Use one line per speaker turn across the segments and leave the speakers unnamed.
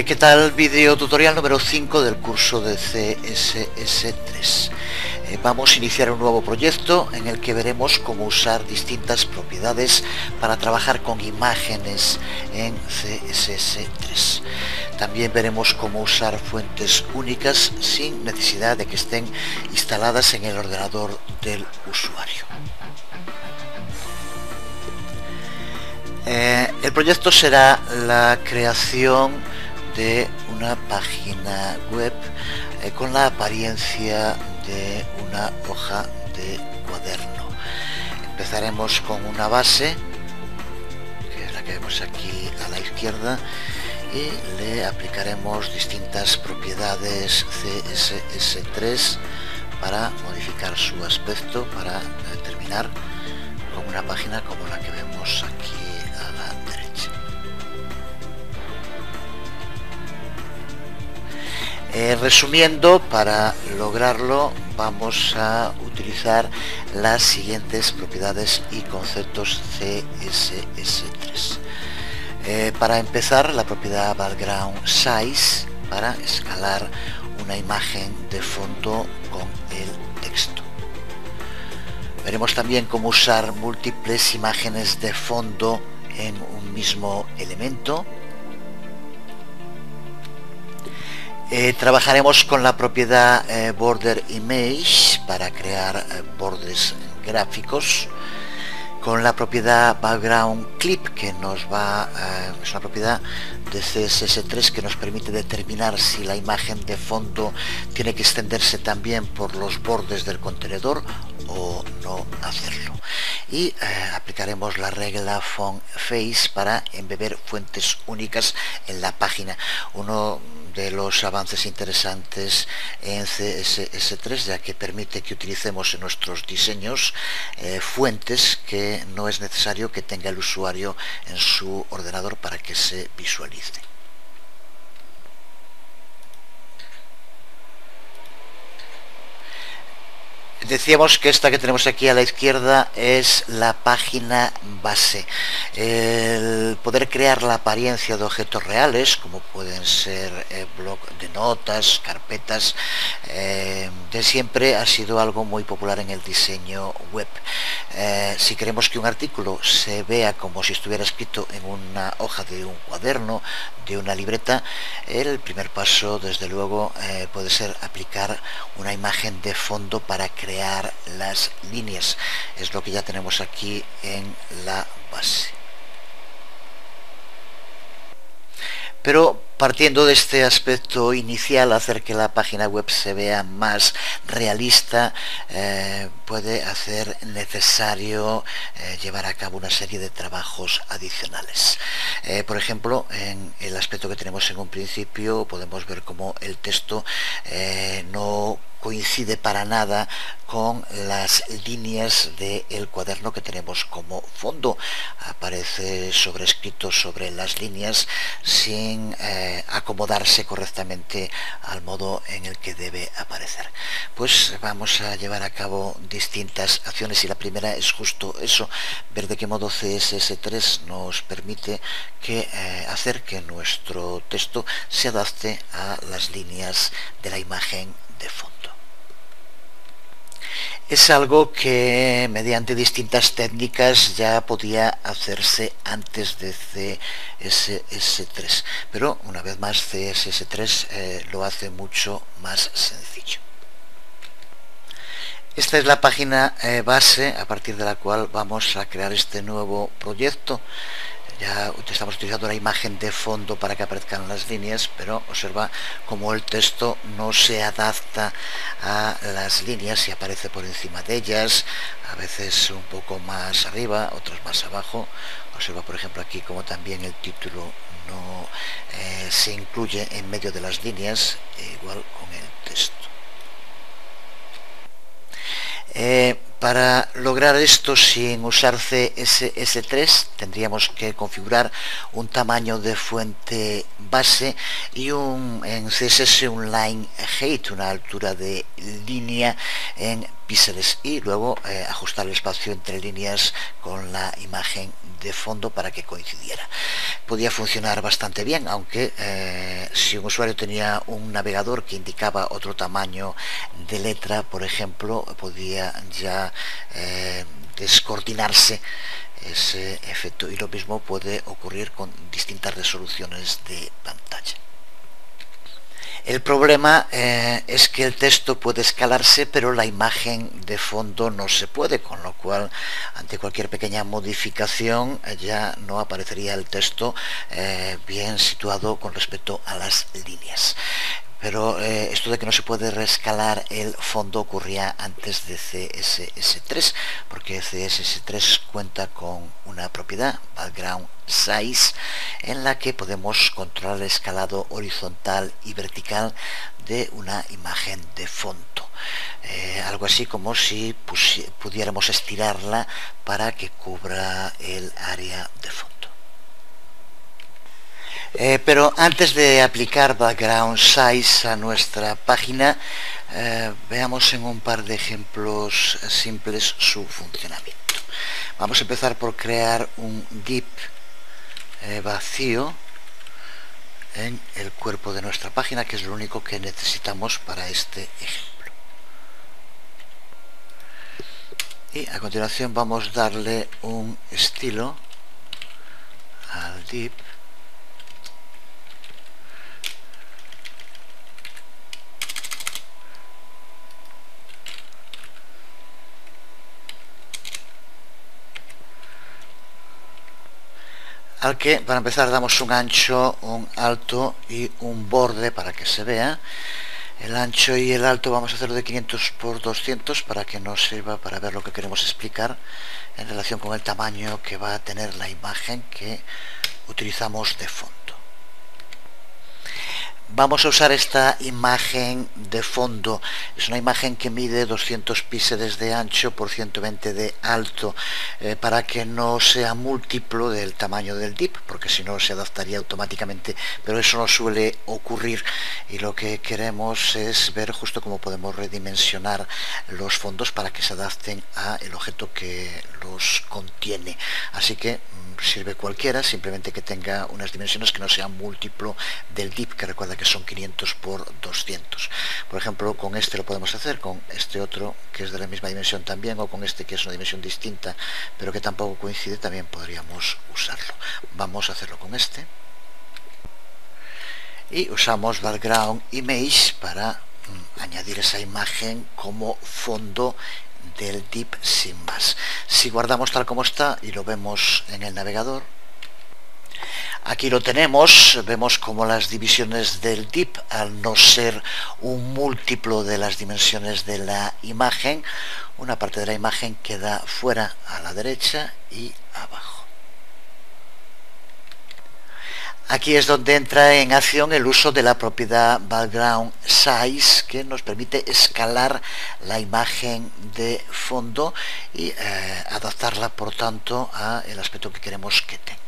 ¿Qué tal? Video tutorial número 5 del curso de CSS3. Vamos a iniciar un nuevo proyecto en el que veremos cómo usar distintas propiedades para trabajar con imágenes en CSS3. También veremos cómo usar fuentes únicas sin necesidad de que estén instaladas en el ordenador del usuario. El proyecto será la creación de una página web con la apariencia de una hoja de cuaderno. Empezaremos con una base, que es la que vemos aquí a la izquierda, y le aplicaremos distintas propiedades CSS3 para modificar su aspecto, para terminar con una página como la que vemos aquí a la derecha. Resumiendo, para lograrlo vamos a utilizar las siguientes propiedades y conceptos CSS3. Para empezar, la propiedad background size para escalar una imagen de fondo con el texto. Veremos también cómo usar múltiples imágenes de fondo en un mismo elemento. Trabajaremos con la propiedad border image para crear bordes gráficos, con la propiedad background clip, que es una propiedad de CSS3 que nos permite determinar si la imagen de fondo tiene que extenderse también por los bordes del contenedor o no hacerlo. Y aplicaremos la regla font face para embeber fuentes únicas en la página. Uno de los avances interesantes en CSS3, ya que permite que utilicemos en nuestros diseños fuentes que no es necesario que tenga el usuario en su ordenador para que se visualice. Decíamos que esta que tenemos aquí a la izquierda es la página base. El poder crear la apariencia de objetos reales, como pueden ser blog de notas, carpetas, de siempre ha sido algo muy popular en el diseño web. Si queremos que un artículo se vea como si estuviera escrito en una hoja de un cuaderno, de una libreta, el primer paso, desde luego, puede ser aplicar una imagen de fondo para crear las líneas. Es lo que ya tenemos aquí en la base. Pero partiendo de este aspecto inicial, hacer que la página web se vea más realista puede hacer necesario llevar a cabo una serie de trabajos adicionales. Por ejemplo, en el aspecto que tenemos en un principio podemos ver cómo el texto no coincide para nada con las líneas del cuaderno que tenemos como fondo. Aparece sobrescrito sobre las líneas sin acomodarse correctamente al modo en el que debe aparecer. Pues vamos a llevar a cabo distintas acciones, y la primera es justo eso, ver de qué modo CSS3 nos permite hacer que nuestro texto se adapte a las líneas de la imagen de fondo. Es algo que mediante distintas técnicas ya podía hacerse antes de CSS3, pero una vez más CSS3 lo hace mucho más sencillo. Esta es la página base a partir de la cual vamos a crear este nuevo proyecto. Ya estamos utilizando la imagen de fondo para que aparezcan las líneas, pero observa cómo el texto no se adapta a las líneas y aparece por encima de ellas, a veces un poco más arriba, otros más abajo. Observa, por ejemplo, aquí como también el título no se incluye en medio de las líneas, igual con el texto. Para lograr esto sin usar CSS3 tendríamos que configurar un tamaño de fuente base y en CSS un line height, una altura de línea en píxeles y luego ajustar el espacio entre líneas con la imagen de fondo para que coincidiera. Podía funcionar bastante bien, aunque si un usuario tenía un navegador que indicaba otro tamaño de letra, por ejemplo, podía ya descoordinarse ese efecto, y lo mismo puede ocurrir con distintas resoluciones de pantalla. El problema es que el texto puede escalarse, pero la imagen de fondo no se puede, con lo cual ante cualquier pequeña modificación ya no aparecería el texto bien situado con respecto a las líneas. Pero esto de que no se puede reescalar el fondo ocurría antes de CSS3, porque CSS3 cuenta con una propiedad, background size, en la que podemos controlar el escalado horizontal y vertical de una imagen de fondo. Algo así como si pudiéramos estirarla para que cubra el área de fondo. Pero antes de aplicar background size a nuestra página, veamos en un par de ejemplos simples su funcionamiento. Vamos a empezar por crear un div vacío en el cuerpo de nuestra página, que es lo único que necesitamos para este ejemplo. Y a continuación vamos a darle un estilo al div. Al que, para empezar, damos un ancho, un alto y un borde para que se vea. El ancho y el alto vamos a hacerlo de 500 por 200 para que nos sirva para ver lo que queremos explicar en relación con el tamaño que va a tener la imagen que utilizamos de fondo. Vamos a usar esta imagen de fondo. Es una imagen que mide 200 píxeles de ancho por 120 de alto, para que no sea múltiplo del tamaño del div, porque si no se adaptaría automáticamente, pero eso no suele ocurrir, y lo que queremos es ver justo cómo podemos redimensionar los fondos para que se adapten al objeto que los contiene. Así que sirve cualquiera, simplemente que tenga unas dimensiones que no sean múltiplo del div, que recuerda que son 500 por 200. Por ejemplo, con este lo podemos hacer, con este otro que es de la misma dimensión también, o con este que es una dimensión distinta pero que tampoco coincide, también podríamos usarlo. Vamos a hacerlo con este y usamos background image para añadir esa imagen como fondo del div sin más. Si guardamos tal como está y lo vemos en el navegador, aquí lo tenemos. Vemos como las divisiones del div, al no ser un múltiplo de las dimensiones de la imagen, una parte de la imagen queda fuera a la derecha y abajo. Aquí es donde entra en acción el uso de la propiedad background size, que nos permite escalar la imagen de fondo y adaptarla, por tanto, al aspecto que queremos que tenga.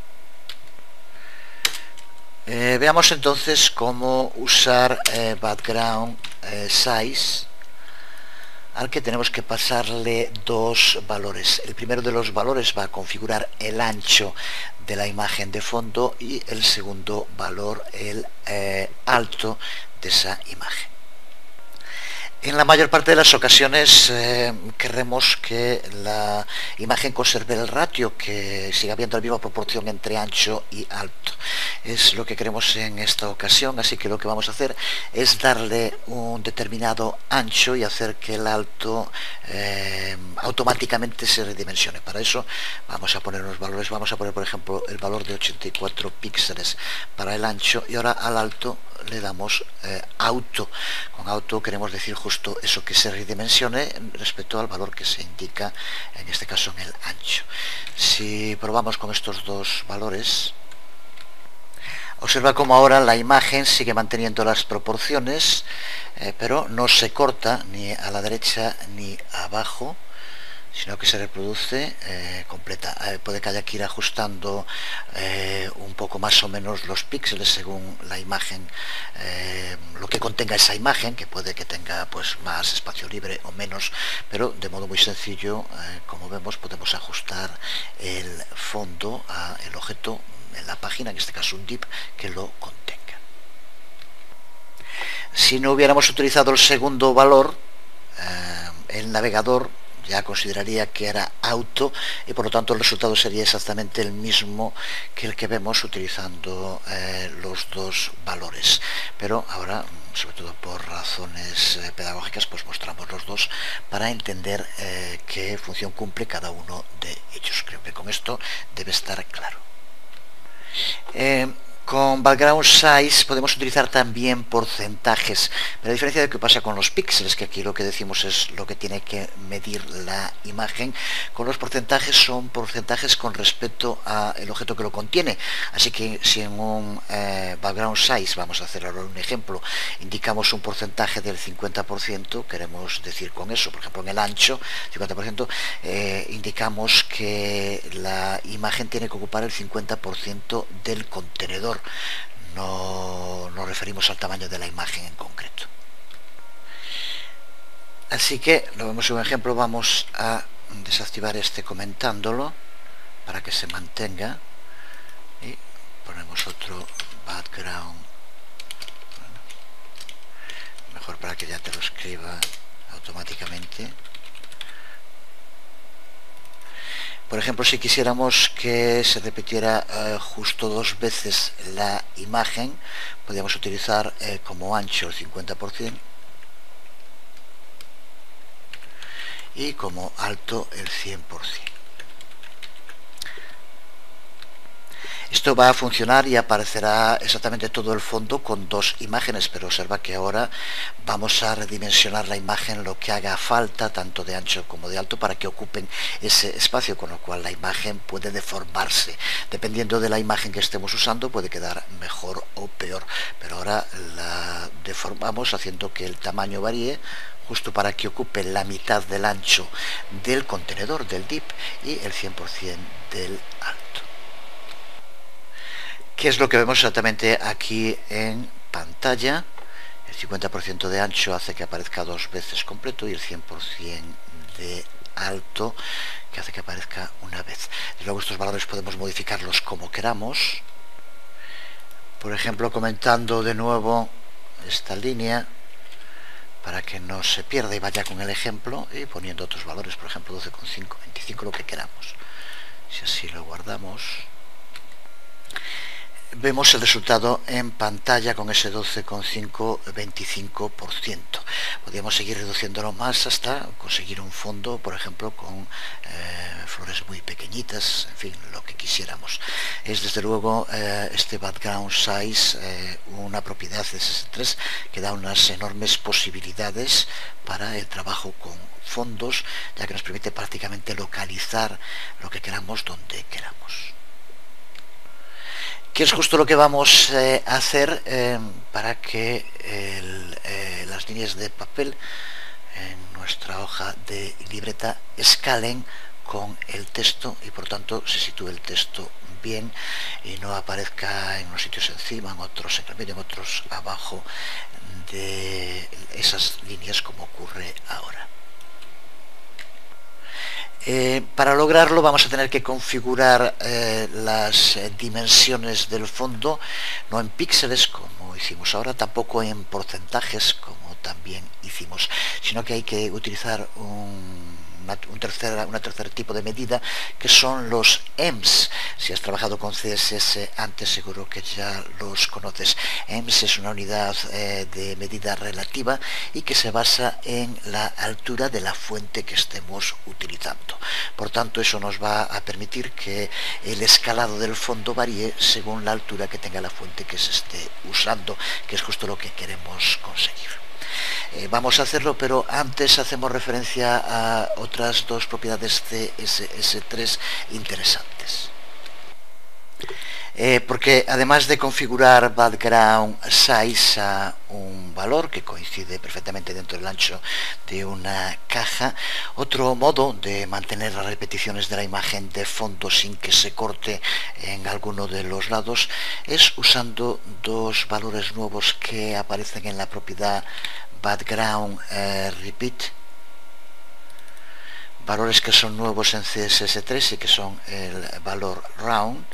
Veamos entonces cómo usar background size, al que tenemos que pasarle dos valores. El primero de los valores va a configurar el ancho de la imagen de fondo, y el segundo valor el alto de esa imagen. En la mayor parte de las ocasiones queremos que la imagen conserve el ratio, que siga habiendo la misma proporción entre ancho y alto. Es lo que queremos en esta ocasión, así que lo que vamos a hacer es darle un determinado ancho y hacer que el alto automáticamente se redimensione. Para eso vamos a poner unos valores. Vamos a poner, por ejemplo, el valor de 84 píxeles para el ancho, y ahora al alto le damos auto. Con auto queremos decir justo eso, que se redimensione respecto al valor que se indica, en este caso en el ancho. Si probamos con estos dos valores, observa cómo ahora la imagen sigue manteniendo las proporciones, pero no se corta ni a la derecha ni abajo, sino que se reproduce completa. Puede que haya que ir ajustando un poco poco más o menos los píxeles según la imagen, lo que contenga esa imagen, que puede que tenga pues más espacio libre o menos, pero de modo muy sencillo, como vemos, podemos ajustar el fondo al objeto en la página, en este caso un div, que lo contenga. Si no hubiéramos utilizado el segundo valor, el navegador ya consideraría que era auto y por lo tanto el resultado sería exactamente el mismo que el que vemos utilizando los dos valores, pero ahora, sobre todo por razones pedagógicas, pues mostramos los dos para entender qué función cumple cada uno de ellos. Creo que con esto debe estar claro. Con background size podemos utilizar también porcentajes, pero a diferencia de lo que pasa con los píxeles, que aquí lo que decimos es lo que tiene que medir la imagen, con los porcentajes son porcentajes con respecto al objeto que lo contiene. Así que si en un background size, vamos a hacer ahora un ejemplo, indicamos un porcentaje del 50%, queremos decir con eso, por ejemplo en el ancho, 50%, indicamos que la imagen tiene que ocupar el 50% del contenedor. No nos referimos al tamaño de la imagen en concreto. Así que lo vemos en un ejemplo. Vamos a desactivar este comentándolo para que se mantenga y ponemos otro background, mejor para que ya te lo escriba automáticamente. Por ejemplo, si quisiéramos que se repitiera justo 2 veces la imagen, podríamos utilizar como ancho el 50% y como alto el 100%. Esto va a funcionar y aparecerá exactamente todo el fondo con 2 imágenes, pero observa que ahora vamos a redimensionar la imagen lo que haga falta, tanto de ancho como de alto, para que ocupen ese espacio, con lo cual la imagen puede deformarse. Dependiendo de la imagen que estemos usando, puede quedar mejor o peor, pero ahora la deformamos haciendo que el tamaño varíe, justo para que ocupe la mitad del ancho del contenedor del div y el 100% del alto. ¿Qué es lo que vemos exactamente aquí en pantalla? El 50% de ancho hace que aparezca 2 veces completo y el 100% de alto que hace que aparezca una vez. Y luego estos valores podemos modificarlos como queramos. Por ejemplo, comentando de nuevo esta línea para que no se pierda y vaya con el ejemplo, y poniendo otros valores, por ejemplo 12,5, 25, lo que queramos. Si así lo guardamos, vemos el resultado en pantalla con ese 12,5, 25%. Podríamos seguir reduciéndolo más hasta conseguir un fondo, por ejemplo, con flores muy pequeñitas, en fin, lo que quisiéramos. Es desde luego este background size una propiedad de CSS3 que da unas enormes posibilidades para el trabajo con fondos, ya que nos permite prácticamente localizar lo que queramos donde queramos. Que es justo lo que vamos a hacer para que las líneas de papel en nuestra hoja de libreta escalen con el texto y por tanto se sitúe el texto bien y no aparezca en unos sitios encima, en otros en el medio, en otros abajo de esas líneas, como ocurre ahora. Para lograrlo vamos a tener que configurar las dimensiones del fondo, no en píxeles como hicimos ahora, tampoco en porcentajes como también hicimos, sino que hay que utilizar un tercer tipo de medida, que son los EMS. Si has trabajado con CSS antes, seguro que ya los conoces. EMS es una unidad de medida relativa y que se basa en la altura de la fuente que estemos utilizando. Por tanto, eso nos va a permitir que el escalado del fondo varíe según la altura que tenga la fuente que se esté usando, que es justo lo que queremos conseguir. Vamos a hacerlo, pero antes hacemos referencia a otras 2 propiedades CSS3 interesantes. Porque además de configurar background size a un valor que coincide perfectamente dentro del ancho de una caja. Otro modo de mantener las repeticiones de la imagen de fondo sin que se corte en alguno de los lados es usando dos valores nuevos que aparecen en la propiedad background repeat, valores que son nuevos en CSS3 y que son el valor round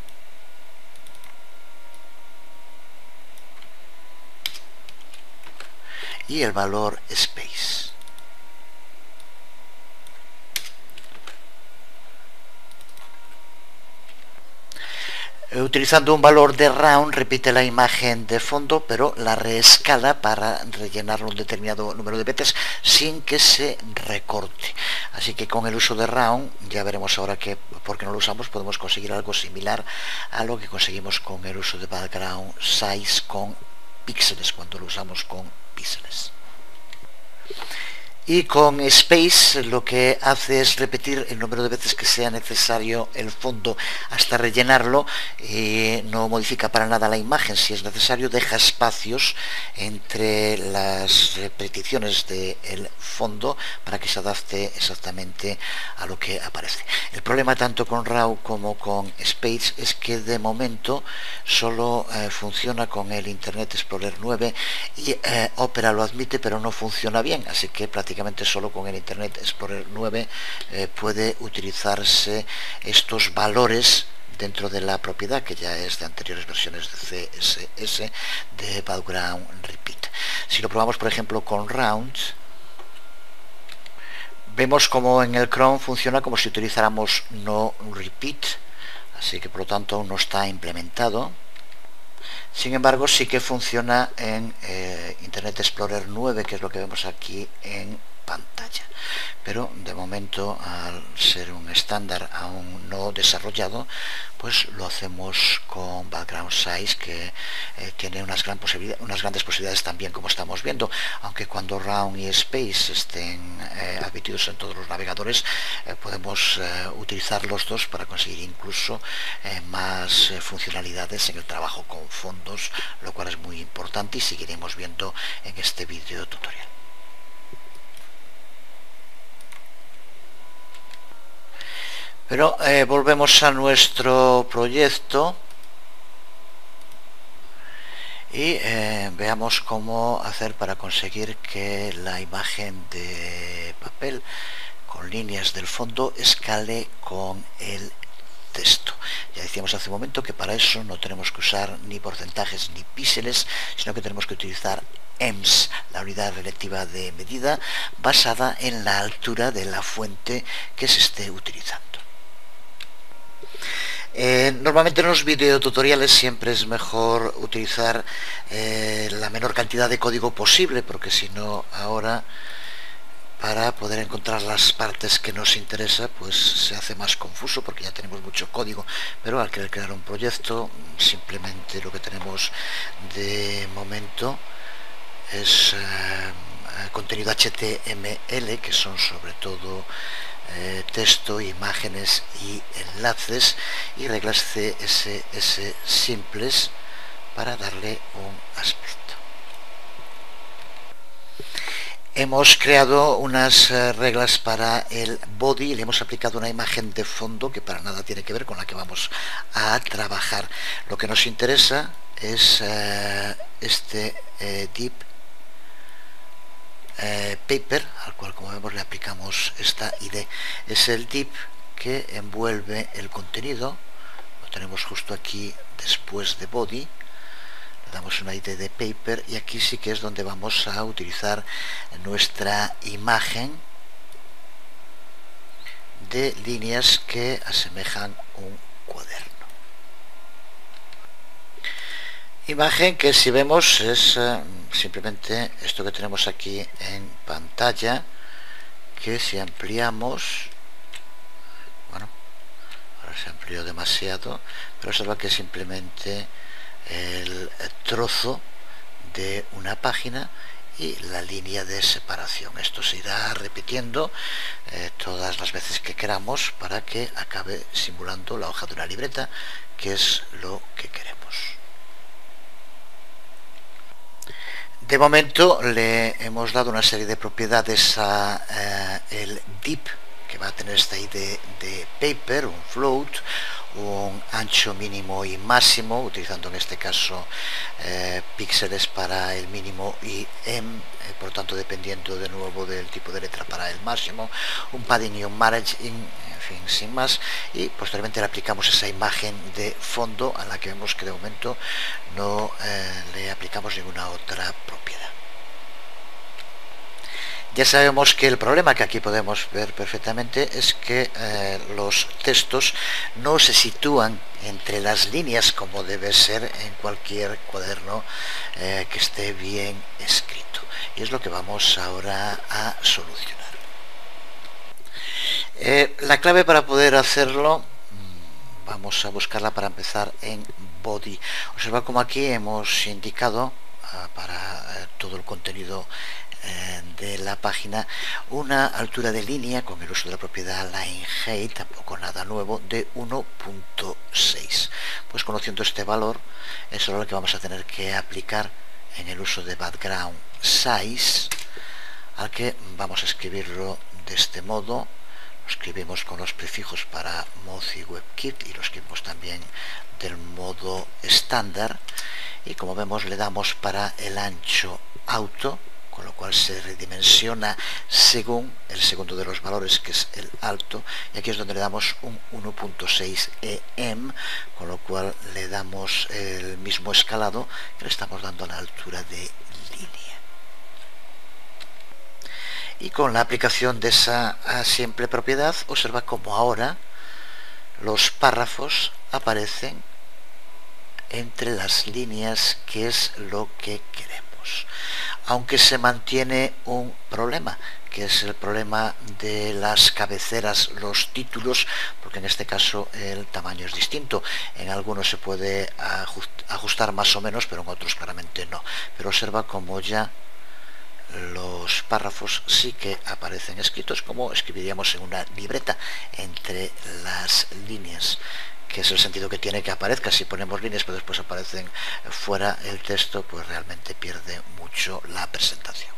y el valor space. Utilizando un valor de round repite la imagen de fondo, pero la reescala para rellenarlo un determinado número de veces sin que se recorte. Así que con el uso de round, ya veremos ahora que porque no lo usamos podemos conseguir algo similar a lo que conseguimos con el uso de background size con píxeles, cuando lo usamos con píxeles. Y con space lo que hace es repetir el número de veces que sea necesario el fondo hasta rellenarlo, no modifica para nada la imagen. Si es necesario, deja espacios entre las repeticiones del fondo para que se adapte exactamente a lo que aparece. El problema tanto con raw como con space es que de momento solo funciona con el Internet Explorer 9 y Opera lo admite, pero no funciona bien, así que prácticamente solo con el Internet Explorer 9 puede utilizarse estos valores dentro de la propiedad que ya es de anteriores versiones de CSS de background repeat. Si lo probamos por ejemplo con rounds, vemos como en el Chrome funciona como si utilizáramos no repeat, así que por lo tanto aún no está implementado. Sin embargo, sí que funciona en Internet Explorer 9, que es lo que vemos aquí en pantalla. Pero de momento, al ser un estándar aún no desarrollado, pues lo hacemos con background size, que tiene unas grandes posibilidades también, como estamos viendo, aunque cuando round y space estén admitidos en todos los navegadores, podemos utilizar los dos para conseguir incluso más funcionalidades en el trabajo con fondos, lo cual es muy importante y seguiremos viendo en este vídeo tutorial. Pero volvemos a nuestro proyecto y veamos cómo hacer para conseguir que la imagen de papel con líneas del fondo escale con el texto. Ya decíamos hace un momento que para eso no tenemos que usar ni porcentajes ni píxeles, sino que tenemos que utilizar EMS, la unidad relativa de medida, basada en la altura de la fuente que se esté utilizando. Normalmente en los videotutoriales siempre es mejor utilizar la menor cantidad de código posible, porque si no, ahora para poder encontrar las partes que nos interesa pues se hace más confuso porque ya tenemos mucho código. Pero al querer crear un proyecto, simplemente lo que tenemos de momento es contenido HTML, que son sobre todo texto, imágenes y enlaces, y reglas CSS simples para darle un aspecto. Hemos creado unas reglas para el body y le hemos aplicado una imagen de fondo que para nada tiene que ver con la que vamos a trabajar. Lo que nos interesa es este div paper, al cual, como vemos, le aplicamos esta ID. Es el div que envuelve el contenido, lo tenemos justo aquí después de body, le damos una ID de paper y aquí sí que es donde vamos a utilizar nuestra imagen de líneas que asemejan un cuaderno. Imagen que, si vemos, es simplemente esto que tenemos aquí en pantalla, que si ampliamos, bueno, ahora se amplió demasiado, pero observa que es simplemente el trozo de una página y la línea de separación. Esto se irá repitiendo todas las veces que queramos para que acabe simulando la hoja de una libreta, que es lo que queremos. De momento le hemos dado una serie de propiedades a el div, que va a tener esta ID de paper, un float, un ancho mínimo y máximo, utilizando en este caso píxeles para el mínimo y por tanto dependiendo de nuevo del tipo de letra para el máximo, un padding y un margin, en fin, sin más, y posteriormente le aplicamos esa imagen de fondo a la que vemos que de momento no le aplicamos ninguna otra propiedad. Ya sabemos que el problema que aquí podemos ver perfectamente es que los textos no se sitúan entre las líneas como debe ser en cualquier cuaderno que esté bien escrito. Y es lo que vamos ahora a solucionar. La clave para poder hacerlo, vamos a buscarla para empezar en body. Observa como aquí hemos indicado para todo el contenido de la página una altura de línea con el uso de la propiedad line height, tampoco nada nuevo, de 1.6. Pues conociendo este valor es solo lo que vamos a tener que aplicar en el uso de background size, al que vamos a escribirlo de este modo. Lo escribimos con los prefijos para Mozi WebKit y lo escribimos también del modo estándar, y como vemos le damos para el ancho auto, con lo cual se redimensiona según el segundo de los valores, que es el alto, y aquí es donde le damos un 1.6 EM, con lo cual le damos el mismo escalado que le estamos dando a la altura de línea. Y con la aplicación de esa simple propiedad, observa como ahora los párrafos aparecen entre las líneas, que es lo que queremos. Aunque se mantiene un problema, que es el problema de las cabeceras, los títulos, porque en este caso el tamaño es distinto. En algunos se puede ajustar más o menos, pero en otros claramente no. Pero observa como ya los párrafos sí que aparecen escritos como escribiríamos en una libreta, entre las líneas, que es el sentido que tiene que aparezca. Si ponemos líneas pero después aparecen fuera el texto, pues realmente pierde mucho la presentación.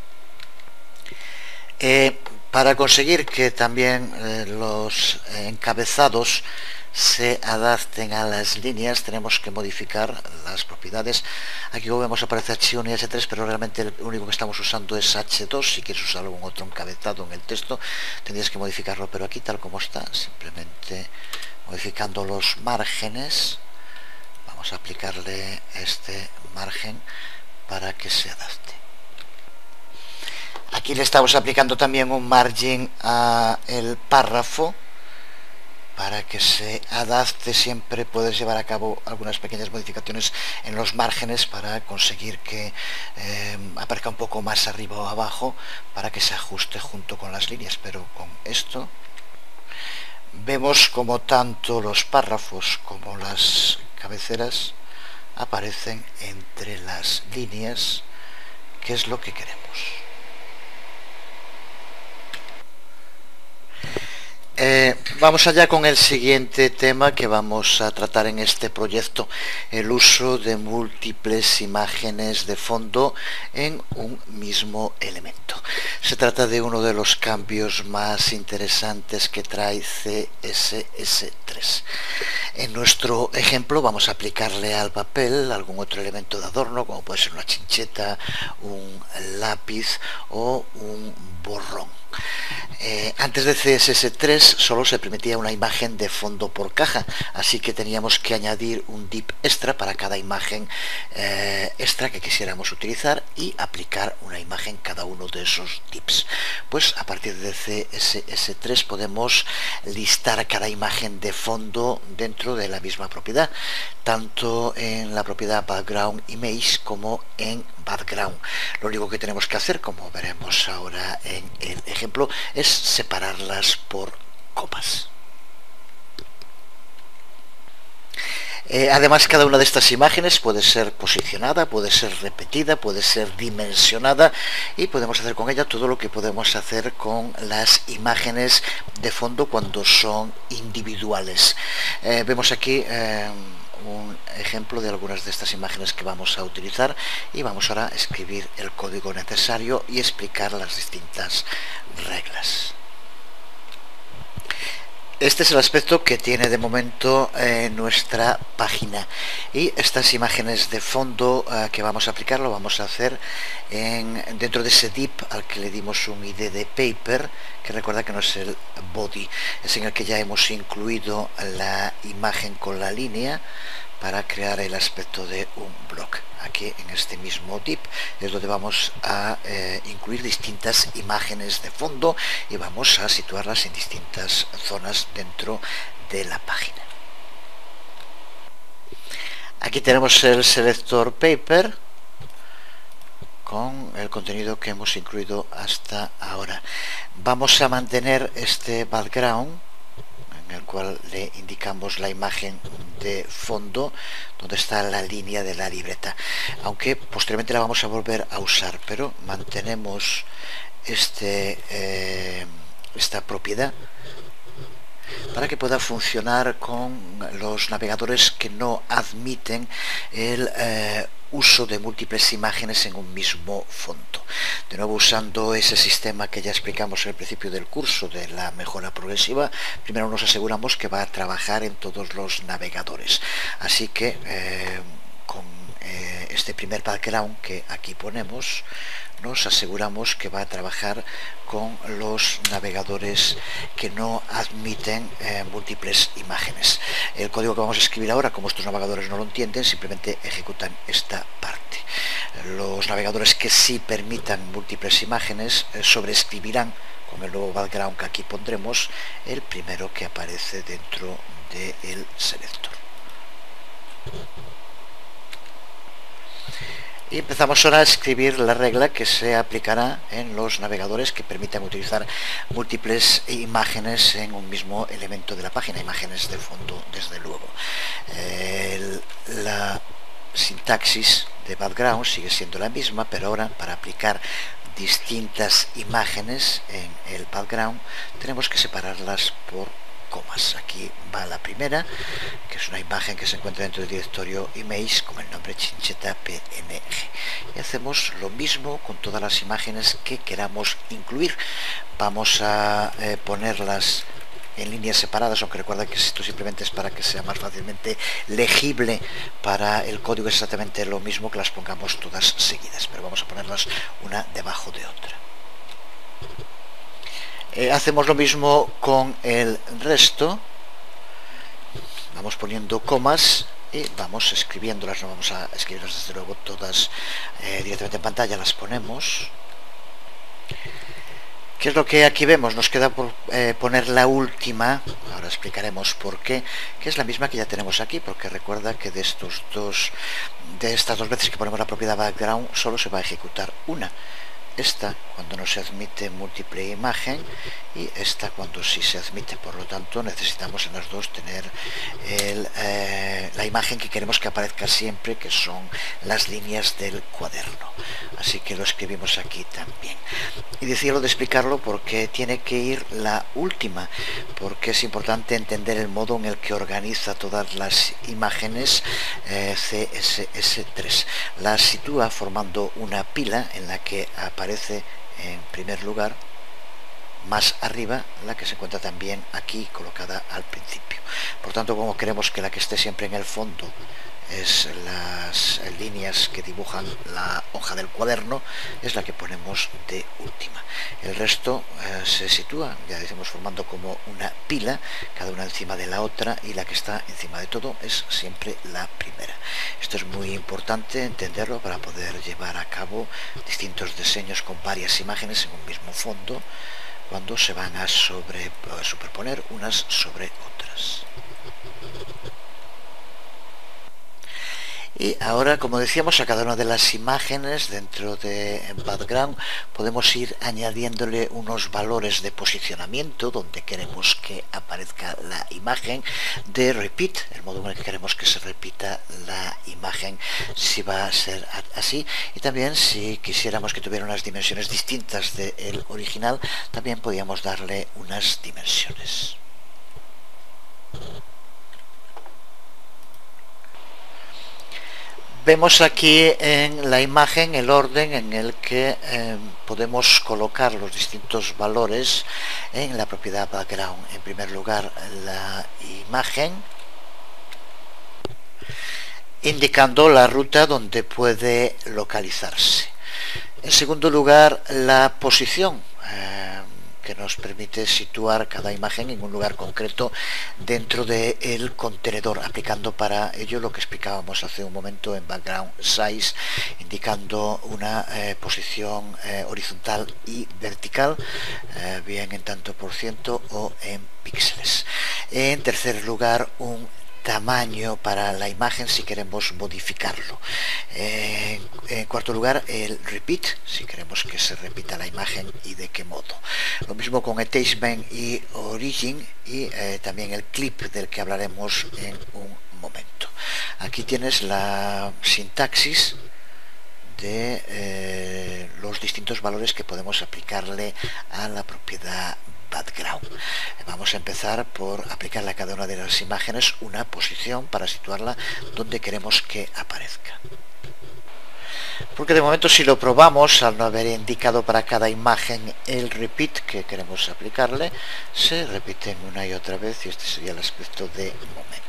Para conseguir que también los encabezados se adapten a las líneas, tenemos que modificar las propiedades. Aquí como vemos aparece H1 y H3, pero realmente el único que estamos usando es H2. Si quieres usar algún otro encabezado en el texto tendrías que modificarlo, pero aquí tal como está, simplemente modificando los márgenes, vamos a aplicarle este margen para que se adapte. Aquí le estamos aplicando también un margin a el párrafo para que se adapte. Siempre puedes llevar a cabo algunas pequeñas modificaciones en los márgenes para conseguir que aparezca un poco más arriba o abajo, para que se ajuste junto con las líneas, pero con esto vemos como tanto los párrafos como las cabeceras aparecen entre las líneas, que es lo que queremos. Vamos allá con el siguiente tema que vamos a tratar en este proyecto: el uso de múltiples imágenes de fondo en un mismo elemento. Se trata de uno de los cambios más interesantes que trae CSS3. En nuestro ejemplo vamos a aplicarle al papel algún otro elemento de adorno, como puede ser una chincheta, un lápiz o un borrón. Antes de CSS3 solo se permitía una imagen de fondo por caja, así que teníamos que añadir un div extra para cada imagen extra que quisiéramos utilizar y aplicar una imagen cada uno de esos divs. Pues a partir de CSS3 podemos listar cada imagen de fondo dentro de la misma propiedad, tanto en la propiedad background image como en background. Lo único que tenemos que hacer, como veremos ahora en el ejemplo, es separarlas por comas. Además, cada una de estas imágenes puede ser posicionada, puede ser repetida, puede ser dimensionada, y podemos hacer con ella todo lo que podemos hacer con las imágenes de fondo cuando son individuales. Vemos aquí un ejemplo de algunas de estas imágenes que vamos a utilizar y vamos ahora a escribir el código necesario y explicar las distintas reglas. Este es el aspecto que tiene de momento nuestra página, y estas imágenes de fondo que vamos a aplicar lo vamos a hacer dentro de ese div al que le dimos un ID de paper, que recuerda que no es el body, es en el que ya hemos incluido la imagen con la línea para crear el aspecto de un blog. Aquí en este mismo div es donde vamos a incluir distintas imágenes de fondo y vamos a situarlas en distintas zonas dentro de la página. Aquí tenemos el selector paper con el contenido que hemos incluido hasta ahora. Vamos a mantener este background en el cual le indicamos la imagen de fondo donde está la línea de la libreta, aunque posteriormente la vamos a volver a usar, pero mantenemos esta propiedad para que pueda funcionar con los navegadores que no admiten el uso de múltiples imágenes en un mismo fondo. De nuevo, usando ese sistema que ya explicamos al principio del curso de la mejora progresiva, primero nos aseguramos que va a trabajar en todos los navegadores. Así que con este primer background que aquí ponemos, nos aseguramos que va a trabajar con los navegadores que no admiten múltiples imágenes. El código que vamos a escribir ahora, como estos navegadores no lo entienden, simplemente ejecutan esta parte. Los navegadores que sí permitan múltiples imágenes sobreescribirán con el nuevo background que aquí pondremos el primero que aparece dentro del selector. Y empezamos ahora a escribir la regla que se aplicará en los navegadores que permitan utilizar múltiples imágenes en un mismo elemento de la página, imágenes de fondo, desde luego. La sintaxis de background sigue siendo la misma, pero ahora para aplicar distintas imágenes en el background tenemos que separarlas por comas. Aquí va la primera, que es una imagen que se encuentra dentro del directorio image con el nombre chincheta png, y hacemos lo mismo con todas las imágenes que queramos incluir. Vamos a ponerlas en líneas separadas, aunque recuerda que esto simplemente es para que sea más fácilmente legible para el código. Es exactamente lo mismo que las pongamos todas seguidas, pero vamos a ponerlas una debajo de otra. Hacemos lo mismo con el resto, vamos poniendo comas y vamos escribiéndolas. No vamos a escribirlas desde luego todas directamente en pantalla, las ponemos. ¿Qué es lo que aquí vemos? Nos queda por poner la última, ahora explicaremos por qué, que es la misma que ya tenemos aquí, porque recuerda que de estas dos veces que ponemos la propiedad background solo se va a ejecutar una. Esta cuando no se admite múltiple imagen y esta cuando sí se admite. Por lo tanto, necesitamos en las dos tener la imagen que queremos que aparezca siempre, que son las líneas del cuaderno. Así que lo escribimos aquí también. Y decía lo de explicarlo porque tiene que ir la última, porque es importante entender el modo en el que organiza todas las imágenes CSS3. Las sitúa formando una pila en la que aparece en primer lugar, más arriba, la que se encuentra también aquí colocada al principio. Por tanto, como queremos que la que esté siempre en el fondo es las líneas que dibujan la hoja del cuaderno, es la que ponemos de última. El resto se sitúa, ya decimos, formando como una pila, cada una encima de la otra, y la que está encima de todo es siempre la primera. Esto es muy importante entenderlo para poder llevar a cabo distintos diseños con varias imágenes en un mismo fondo, cuando se van a superponer unas sobre otras. Y ahora, como decíamos, a cada una de las imágenes dentro de background podemos ir añadiéndole unos valores de posicionamiento donde queremos que aparezca la imagen, de repeat, el modo en el que queremos que se repita la imagen, si va a ser así, y también si quisiéramos que tuviera unas dimensiones distintas del original, también podíamos darle unas dimensiones. Vemos aquí en la imagen el orden en el que podemos colocar los distintos valores en la propiedad background. En primer lugar, la imagen, indicando la ruta donde puede localizarse. En segundo lugar, la posición, que nos permite situar cada imagen en un lugar concreto dentro del contenedor, aplicando para ello lo que explicábamos hace un momento en background size, indicando una posición horizontal y vertical, bien en tanto por ciento o en píxeles. En tercer lugar, un tamaño para la imagen si queremos modificarlo. En cuarto lugar, el repeat, si queremos que se repita la imagen y de qué modo. Lo mismo con attachment y origin, y también el clip, del que hablaremos en un momento. Aquí tienes la sintaxis de los distintos valores que podemos aplicarle a la propiedad background. Vamos a empezar por aplicarle a cada una de las imágenes una posición para situarla donde queremos que aparezca. Porque de momento, si lo probamos, al no haber indicado para cada imagen el repeat que queremos aplicarle, se repiten una y otra vez, y este sería el aspecto de momento.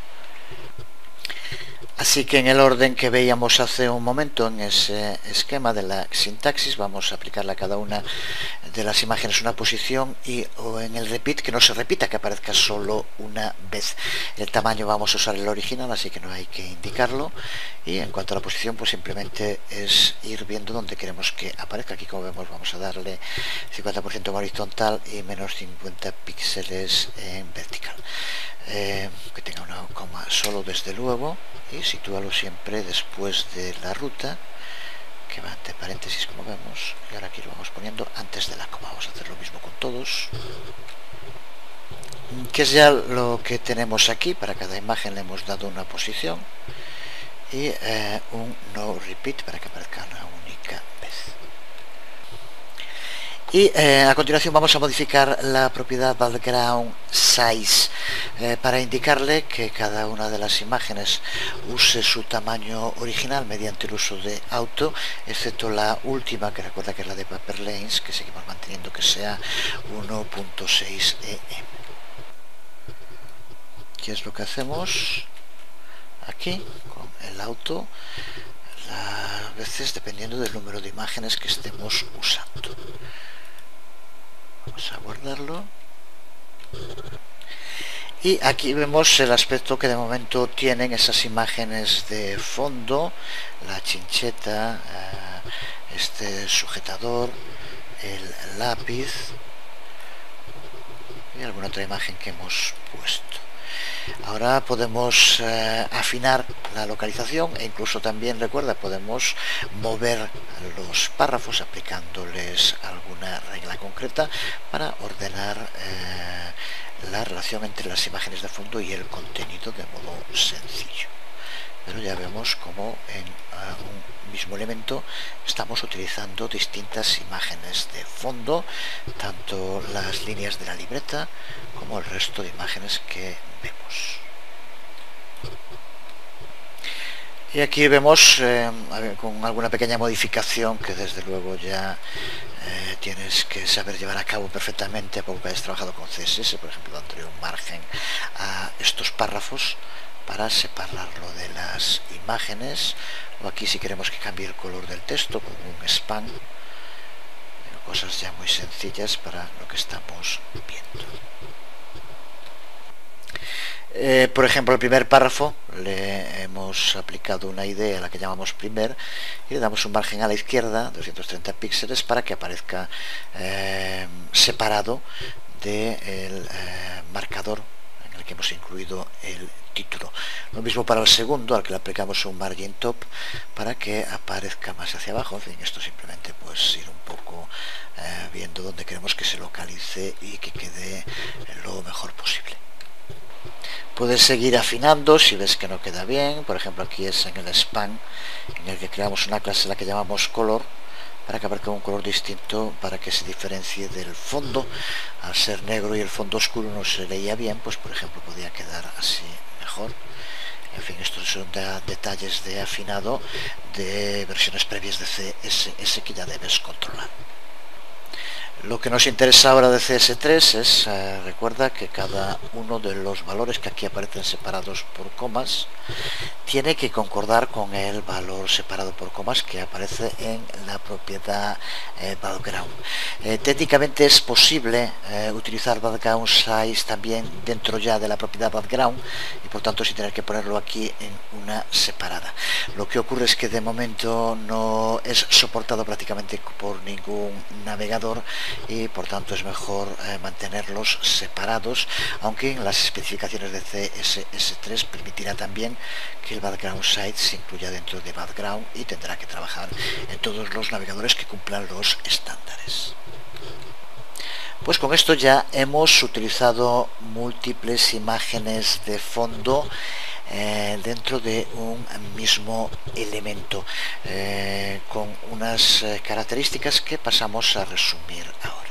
Así que en el orden que veíamos hace un momento en ese esquema de la sintaxis, vamos a aplicarle a cada una de las imágenes una posición, y o en el repeat que no se repita, que aparezca solo una vez. El tamaño vamos a usar el original, así que no hay que indicarlo, y en cuanto a la posición, pues simplemente es ir viendo dónde queremos que aparezca. Aquí, como vemos, vamos a darle 50% en horizontal y menos 50 píxeles en vertical. Que tenga una coma solo, desde luego, y sitúalo siempre después de la ruta, que va entre paréntesis, como vemos, y ahora aquí lo vamos poniendo antes de la coma. Vamos a hacer lo mismo con todos, que es ya lo que tenemos aquí. Para cada imagen le hemos dado una posición y un no repeat para que aparezca una única vez. Y a continuación vamos a modificar la propiedad background size para indicarle que cada una de las imágenes use su tamaño original mediante el uso de auto, excepto la última, que recuerda que es la de Paper Lanes, que seguimos manteniendo que sea 1.6 em. ¿Qué es lo que hacemos aquí con el auto? A veces, dependiendo del número de imágenes que estemos usando. Vamos a guardarlo. Y aquí vemos el aspecto que de momento tienen esas imágenes de fondo: la chincheta, este sujetador, el lápiz y alguna otra imagen que hemos puesto. Ahora podemos afinar la localización, e incluso también, recuerda, podemos mover los párrafos aplicándoles alguna regla concreta para ordenar la relación entre las imágenes de fondo y el contenido de modo sencillo. Pero ya vemos como en un mismo elemento estamos utilizando distintas imágenes de fondo, tanto las líneas de la libreta como el resto de imágenes que vemos. Y aquí vemos con alguna pequeña modificación que desde luego ya tienes que saber llevar a cabo perfectamente a poco que hayas trabajado con CSS, por ejemplo, dándole un margen a estos párrafos para separarlo de las imágenes, o aquí si queremos que cambie el color del texto con un span. Cosas ya muy sencillas para lo que estamos viendo. Por ejemplo, el primer párrafo le hemos aplicado una idea a la que llamamos primer, y le damos un margen a la izquierda, 230 píxeles, para que aparezca separado del marcador en el que hemos incluido el título. Lo mismo para el segundo, al que le aplicamos un margin top para que aparezca más hacia abajo. En fin, esto simplemente pues ir un poco viendo dónde queremos que se localice y que quede lo mejor posible. Puedes seguir afinando si ves que no queda bien. Por ejemplo, aquí es en el span, en el que creamos una clase en la que llamamos color, para que aparezca un color distinto para que se diferencie del fondo. Al ser negro y el fondo oscuro no se leía bien, pues por ejemplo podía quedar así mejor. En fin, estos son detalles de afinado de versiones previas de CSS que ya debes controlar. Lo que nos interesa ahora de CS3 es, recuerda que cada uno de los valores que aquí aparecen separados por comas tiene que concordar con el valor separado por comas que aparece en la propiedad background. Técnicamente es posible utilizar background size también dentro ya de la propiedad background y por tanto sin tener que ponerlo aquí en una separada. Lo que ocurre es que de momento no es soportado prácticamente por ningún navegador y por tanto es mejor mantenerlos separados, aunque en las especificaciones de CSS3 permitirá también que el background site se incluya dentro de background y tendrá que trabajar en todos los navegadores que cumplan los estándares. Pues con esto ya hemos utilizado múltiples imágenes de fondo dentro de un mismo elemento con unas características que pasamos a resumir ahora.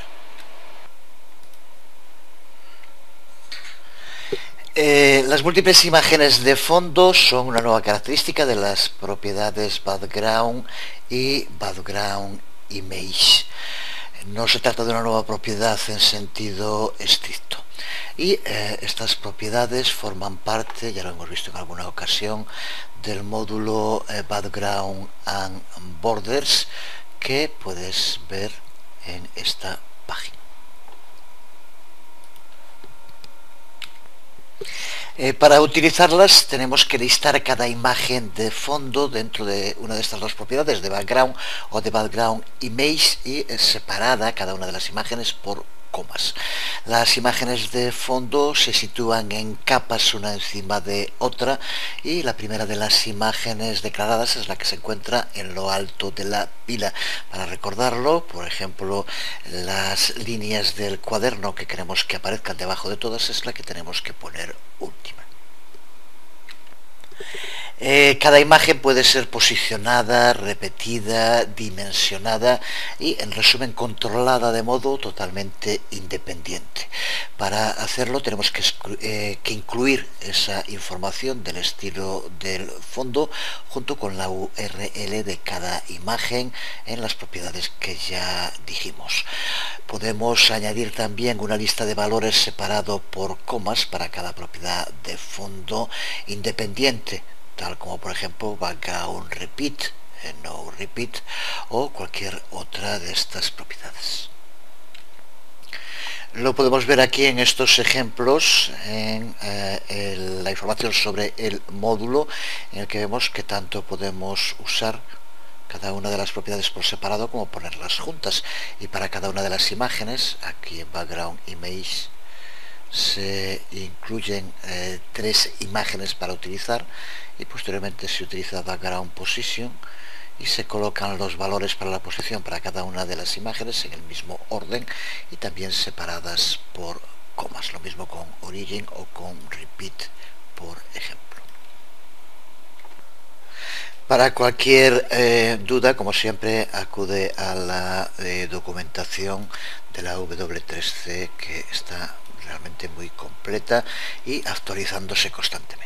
Las múltiples imágenes de fondo son una nueva característica de las propiedades background y background image. No se trata de una nueva propiedad en sentido estricto. Y estas propiedades forman parte, ya lo hemos visto en alguna ocasión, del módulo Background and Borders que puedes ver en esta página. Para utilizarlas tenemos que listar cada imagen de fondo dentro de una de estas dos propiedades, de background o de background image, y separada cada una de las imágenes por comas. Las imágenes de fondo se sitúan en capas una encima de otra y la primera de las imágenes declaradas es la que se encuentra en lo alto de la pila. Para recordarlo, por ejemplo, las líneas del cuaderno que queremos que aparezcan debajo de todas es la que tenemos que poner última. Cada imagen puede ser posicionada, repetida, dimensionada y, en resumen, controlada de modo totalmente independiente. Para hacerlo tenemos que incluir esa información del estilo del fondo junto con la URL de cada imagen en las propiedades que ya dijimos. Podemos añadir también una lista de valores separado por comas para cada propiedad de fondo independiente, tal como por ejemplo background repeat, no repeat o cualquier otra de estas propiedades. Lo podemos ver aquí en estos ejemplos en la información sobre el módulo, en el que vemos que tanto podemos usar cada una de las propiedades por separado como ponerlas juntas, y para cada una de las imágenes aquí en background image se incluyen 3 imágenes para utilizar y posteriormente se utiliza background position y se colocan los valores para la posición para cada una de las imágenes en el mismo orden y también separadas por comas, lo mismo con origin o con repeat, por ejemplo. Para cualquier duda, como siempre, acude a la documentación de la W3C, que está realmente muy completa y actualizándose constantemente.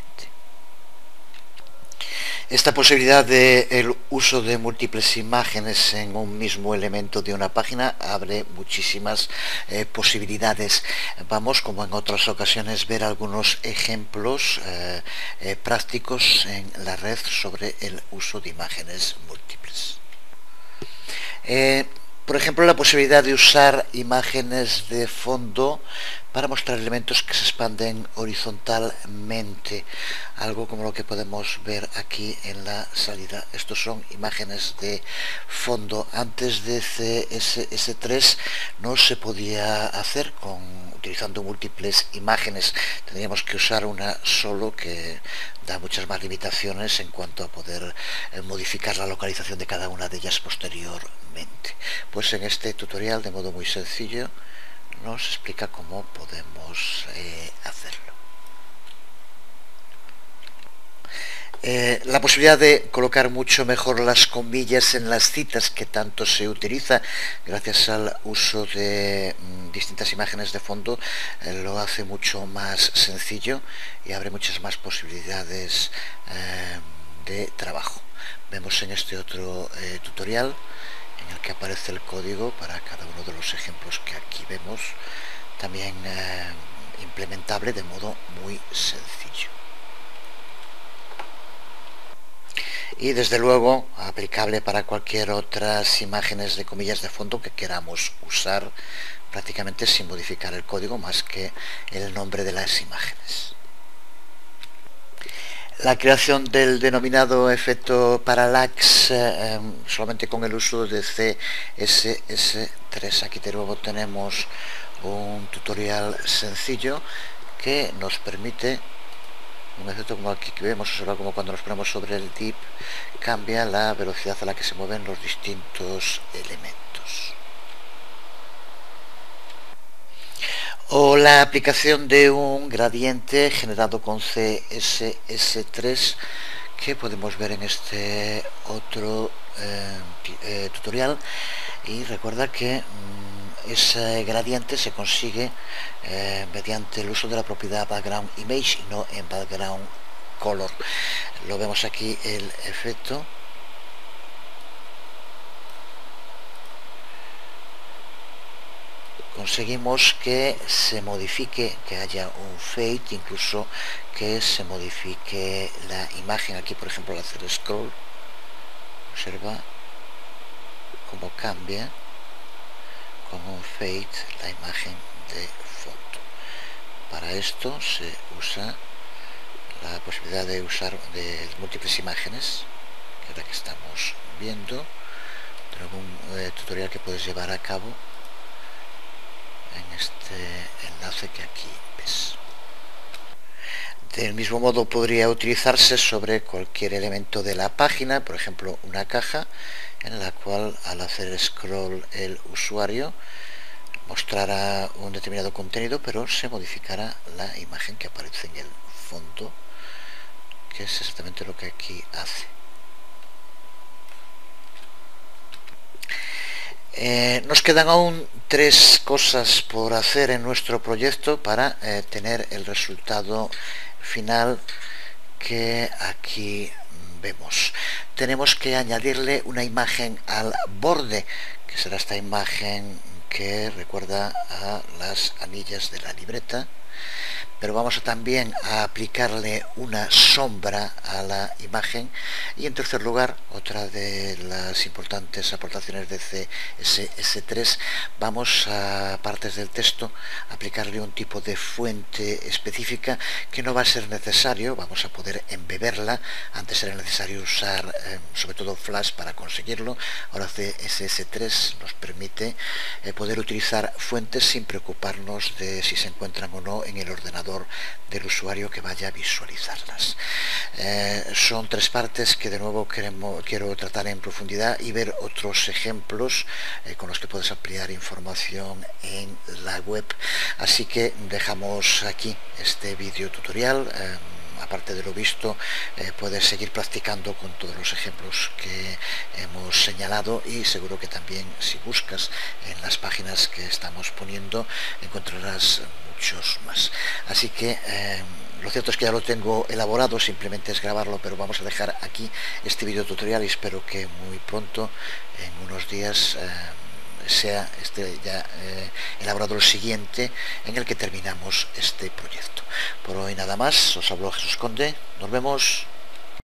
Esta posibilidad del uso de múltiples imágenes en un mismo elemento de una página abre muchísimas posibilidades. Vamos, como en otras ocasiones, ver algunos ejemplos prácticos en la red sobre el uso de imágenes múltiples. Por ejemplo, la posibilidad de usar imágenes de fondo para mostrar elementos que se expanden horizontalmente, algo como lo que podemos ver aquí en la salida. Estos son imágenes de fondo. Antes de CSS3 no se podía hacer utilizando múltiples imágenes. Tendríamos que usar una solo, que da muchas más limitaciones en cuanto a poder modificar la localización de cada una de ellas posteriormente. Pues en este tutorial, de modo muy sencillo, nos explica cómo podemos hacerlo. La posibilidad de colocar mucho mejor las comillas en las citas que tanto se utiliza gracias al uso de distintas imágenes de fondo lo hace mucho más sencillo y abre muchas más posibilidades de trabajo. Vemos en este otro tutorial en el que aparece el código para cada uno de los ejemplos que aquí vemos, también implementable de modo muy sencillo. Y desde luego aplicable para cualquier otras imágenes de comillas de fondo que queramos usar prácticamente sin modificar el código más que el nombre de las imágenes. La creación del denominado efecto parallax solamente con el uso de CSS3. Aquí de nuevo tenemos un tutorial sencillo que nos permite un efecto como aquí que vemos, observa como cuando nos ponemos sobre el div cambia la velocidad a la que se mueven los distintos elementos. O la aplicación de un gradiente generado con CSS3 que podemos ver en este otro tutorial, y recuerda que ese gradiente se consigue mediante el uso de la propiedad background image y no en background color. Lo vemos aquí el efecto. Conseguimos que se modifique, que haya un fade, incluso que se modifique la imagen. Aquí por ejemplo al hacer scroll, observa cómo cambia con un fade la imagen de foto. Para esto se usa la posibilidad de usar de múltiples imágenes, que es la que estamos viendo. Tenemos un tutorial que puedes llevar a cabo en este enlace que aquí ves. Del mismo modo podría utilizarse sobre cualquier elemento de la página, por ejemplo una caja en la cual al hacer scroll el usuario mostrará un determinado contenido, pero se modificará la imagen que aparece en el fondo, que es exactamente lo que aquí hace. Nos quedan aún 3 cosas por hacer en nuestro proyecto para tener el resultado final que aquí vemos. Tenemos que añadirle una imagen al borde, que será esta imagen que recuerda a las anillas de la libreta, pero vamos también a aplicarle una sombra a la imagen. Y en tercer lugar, otra de las importantes aportaciones de CSS3, vamos a partes del texto aplicarle un tipo de fuente específica que no va a ser necesario, vamos a poder embeberla. Antes era necesario usar sobre todo Flash para conseguirlo. Ahora CSS3 nos permite poder utilizar fuentes sin preocuparnos de si se encuentran o no en el ordenador del usuario que vaya a visualizarlas. Son 3 partes que de nuevo quiero tratar en profundidad y ver otros ejemplos con los que puedes ampliar información en la web. Así que dejamos aquí este vídeo tutorial. Aparte de lo visto, puedes seguir practicando con todos los ejemplos que hemos señalado, y seguro que también si buscas en las páginas que estamos poniendo encontrarás muchos más. Así que lo cierto es que ya lo tengo elaborado, simplemente es grabarlo, pero vamos a dejar aquí este vídeo tutorial y espero que muy pronto, en unos días, sea ya elaborado el siguiente en el que terminamos este proyecto. Por hoy nada más, os habló Jesús Conde, nos vemos.